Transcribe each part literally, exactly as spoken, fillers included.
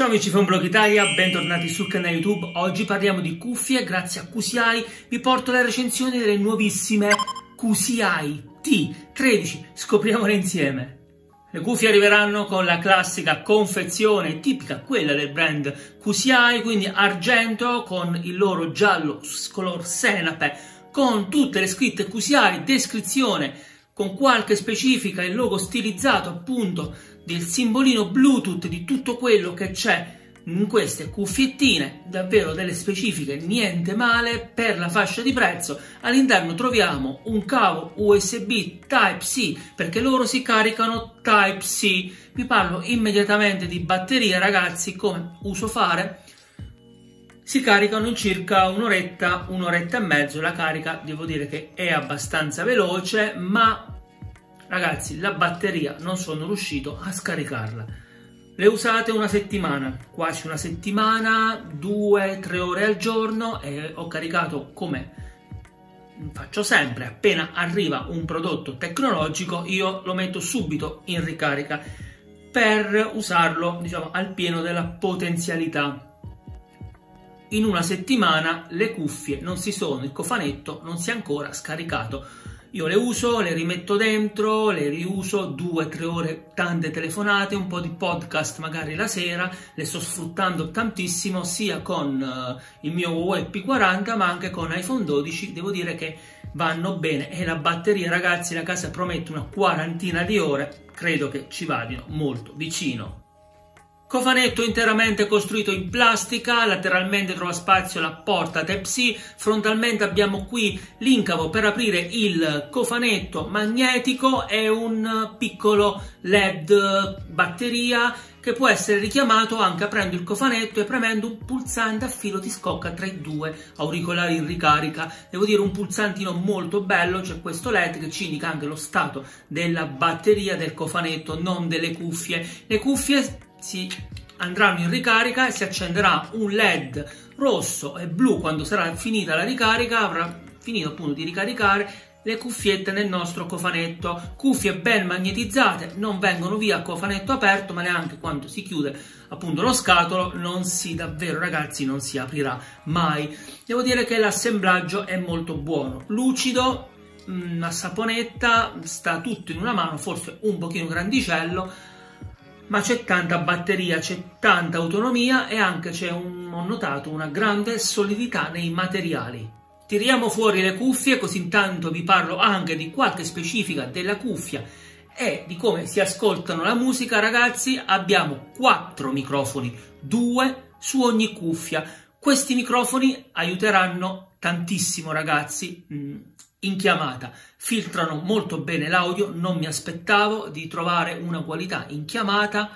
Ciao amici di Phone Blog Italia, bentornati sul canale YouTube. Oggi parliamo di cuffie. Grazie a Q C I vi porto la recensione delle nuovissime Q C I T tredici. Scopriamole insieme. Le cuffie arriveranno con la classica confezione tipica, quella del brand Q C I, quindi argento con il loro giallo color senape, con tutte le scritte Q C I, descrizione con qualche specifica, il logo stilizzato appunto del simbolino Bluetooth, di tutto quello che c'è in queste cuffiettine, davvero delle specifiche niente male per la fascia di prezzo. All'interno troviamo un cavo U S B Type-C, perché loro si caricano Type-C. Vi parlo immediatamente di batterie, ragazzi, come uso fare. Si caricano in circa un'oretta, un'oretta e mezzo. La carica devo dire che è abbastanza veloce, ma ragazzi, la batteria non sono riuscito a scaricarla. Le usate una settimana, quasi una settimana, due tre ore al giorno, e ho caricato come faccio sempre. Appena arriva un prodotto tecnologico io lo metto subito in ricarica per usarlo, diciamo, al pieno della potenzialità. In una settimana le cuffie non si sono, il cofanetto non si è ancora scaricato. Io le uso, le rimetto dentro, le riuso due tre ore, tante telefonate, un po' di podcast magari la sera. Le sto sfruttando tantissimo sia con uh, il mio Huawei P quaranta ma anche con iPhone dodici. Devo dire che vanno bene, e la batteria, ragazzi, la casa promette una quarantina di ore, credo che ci vadino molto vicino. Cofanetto interamente costruito in plastica, lateralmente trova spazio la porta Type-C, frontalmente abbiamo qui l'incavo per aprire il cofanetto magnetico e un piccolo L E D batteria che può essere richiamato anche aprendo il cofanetto e premendo un pulsante a filo di scocca tra i due auricolari in ricarica. Devo dire, un pulsantino molto bello, c'è questo L E D che ci indica anche lo stato della batteria del cofanetto, non delle cuffie. Le cuffie si andranno in ricarica e si accenderà un L E D rosso e blu quando sarà finita la ricarica. Avrà finito appunto di ricaricare le cuffiette nel nostro cofanetto. Cuffie ben magnetizzate, non vengono via a cofanetto aperto, ma neanche quando si chiude appunto lo scatolo non si, davvero ragazzi, non si aprirà mai. Devo dire che l'assemblaggio è molto buono, lucido, una saponetta, sta tutto in una mano, forse un pochino grandicello, ma c'è tanta batteria, c'è tanta autonomia e anche c'è, un, ho notato, una grande solidità nei materiali. Tiriamo fuori le cuffie, così intanto vi parlo anche di qualche specifica della cuffia e di come si ascoltano la musica. Ragazzi, abbiamo quattro microfoni, due su ogni cuffia. Questi microfoni aiuteranno tantissimo, ragazzi, in chiamata. Filtrano molto bene l'audio, non mi aspettavo di trovare una qualità in chiamata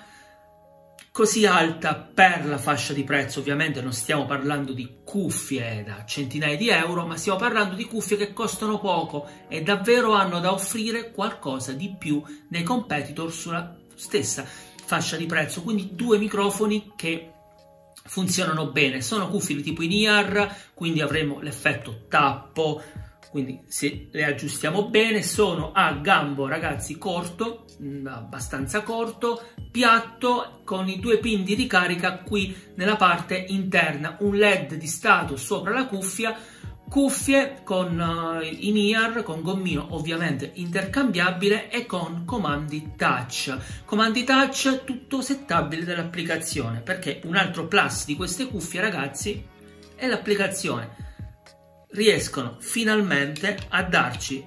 così alta per la fascia di prezzo. Ovviamente non stiamo parlando di cuffie da centinaia di euro, ma stiamo parlando di cuffie che costano poco e davvero hanno da offrire qualcosa di più dei competitor sulla stessa fascia di prezzo. Quindi due microfoni che funzionano bene. Sono cuffie di tipo in-ear, quindi avremo l'effetto tappo, quindi se le aggiustiamo bene. Sono a gambo, ragazzi, corto, abbastanza corto, piatto, con i due pin di ricarica qui nella parte interna, un L E D di stato sopra la cuffia, cuffie con uh, in-ear, con gommino ovviamente intercambiabile e con comandi touch. Comandi touch tutto settabile dall'applicazione, perché un altro plus di queste cuffie, ragazzi, è l'applicazione. Riescono finalmente a darci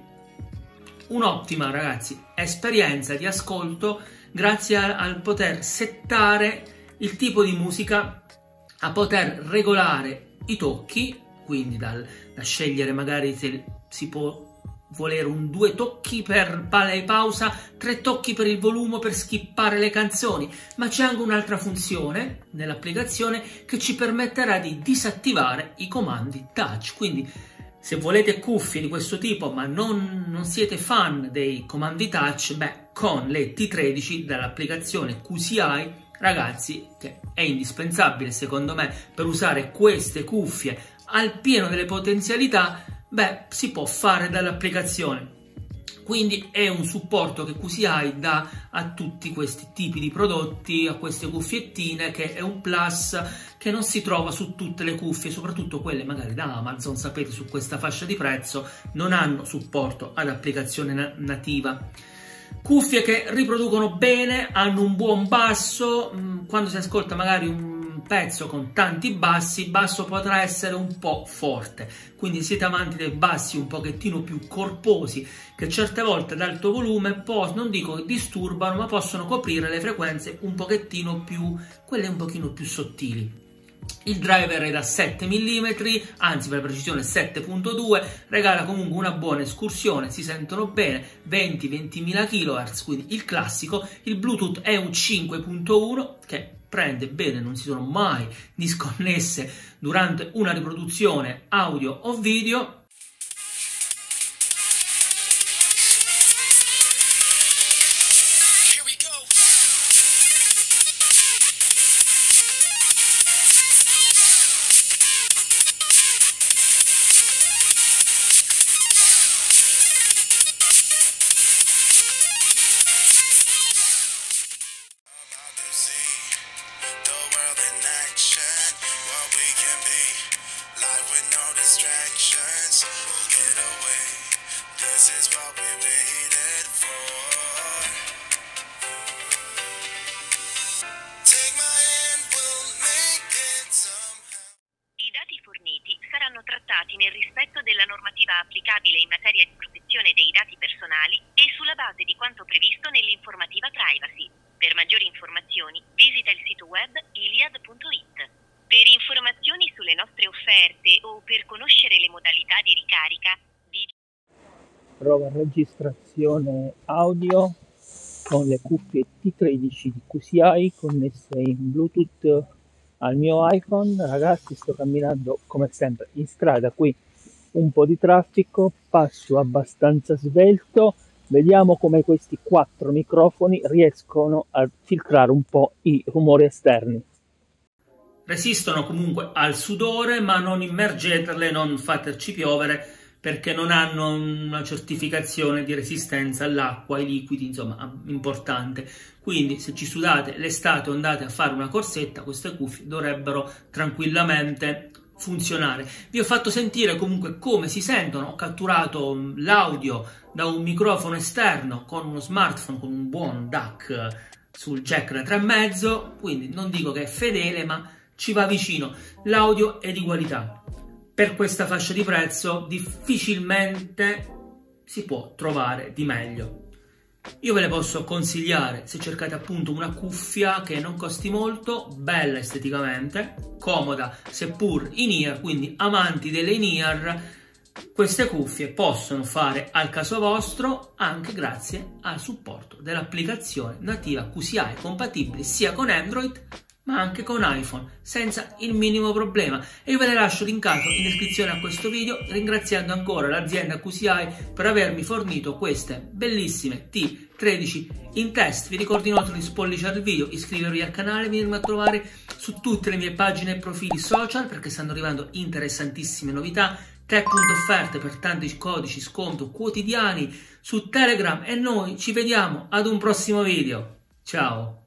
un'ottima, ragazzi, esperienza di ascolto grazie a, al poter settare il tipo di musica, a poter regolare i tocchi, quindi dal, da scegliere magari se si può volere un due tocchi per pausa, tre tocchi per il volume, per skippare le canzoni, ma c'è anche un'altra funzione nell'applicazione che ci permetterà di disattivare i comandi touch. Quindi se volete cuffie di questo tipo ma non, non siete fan dei comandi touch, beh, con le T tredici dall'applicazione Q C I, ragazzi, che è indispensabile secondo me per usare queste cuffie al pieno delle potenzialità, beh, si può fare dall'applicazione. Q Quindi è un supporto che Q S I dà a tutti questi tipi di prodotti, a queste cuffiettine, che è un plus che non si trova su tutte le cuffie, soprattutto quelle magari da Amazon, sapete, su questa fascia di prezzo non hanno supporto ad applicazione na nativa. Cuffie che riproducono bene, hanno un buon basso, quando si ascolta magari un pezzo con tanti bassi, il basso potrà essere un po' forte, quindi siete amanti dei bassi un pochettino più corposi, che certe volte ad alto volume, non dico che disturbano, ma possono coprire le frequenze un pochettino più, quelle un pochino più sottili. Il driver è da sette millimetri, anzi per precisione sette virgola due, regala comunque una buona escursione, si sentono bene, venti ventimila chilohertz, quindi il classico. Il Bluetooth è un cinque punto uno che prende bene, non si sono mai disconnesse durante una riproduzione audio o video. Saranno trattati nel rispetto della normativa applicabile in materia di protezione dei dati personali e sulla base di quanto previsto nell'informativa privacy. Per maggiori informazioni visita il sito web iliad punto it. Per informazioni sulle nostre offerte o per conoscere le modalità di ricarica di... Prova registrazione audio con le cuffie T tredici di Q S I connesse in Bluetooth al mio iPhone. Ragazzi, sto camminando come sempre in strada, qui un po' di traffico, passo abbastanza svelto, vediamo come questi quattro microfoni riescono a filtrare un po' i rumori esterni. Resistono comunque al sudore, ma non immergetele, non fateci piovere, perché non hanno una certificazione di resistenza all'acqua, ai liquidi, insomma, importante. Quindi se ci sudate l'estate o andate a fare una corsetta, queste cuffie dovrebbero tranquillamente funzionare. Vi ho fatto sentire comunque come si sentono, ho catturato l'audio da un microfono esterno con uno smartphone con un buon D A C sul jack da tre virgola cinque, quindi non dico che è fedele, ma ci va vicino. L'audio è di qualità. Per questa fascia di prezzo difficilmente si può trovare di meglio. Io ve le posso consigliare se cercate appunto una cuffia che non costi molto, bella esteticamente, comoda seppur in-ear, quindi amanti delle in-ear, queste cuffie possono fare al caso vostro anche grazie al supporto dell'applicazione nativa Q S I, compatibili sia con Android ma anche con iPhone, senza il minimo problema. E io ve le lascio linkato in descrizione a questo video, ringraziando ancora l'azienda Q S I per avermi fornito queste bellissime T tredici in test. Vi ricordo inoltre di spolliciare il video, iscrivervi al canale, venirmi a trovare su tutte le mie pagine e profili social, perché stanno arrivando interessantissime novità, tre punti offerte per tanti codici sconto quotidiani su Telegram, e noi ci vediamo ad un prossimo video. Ciao!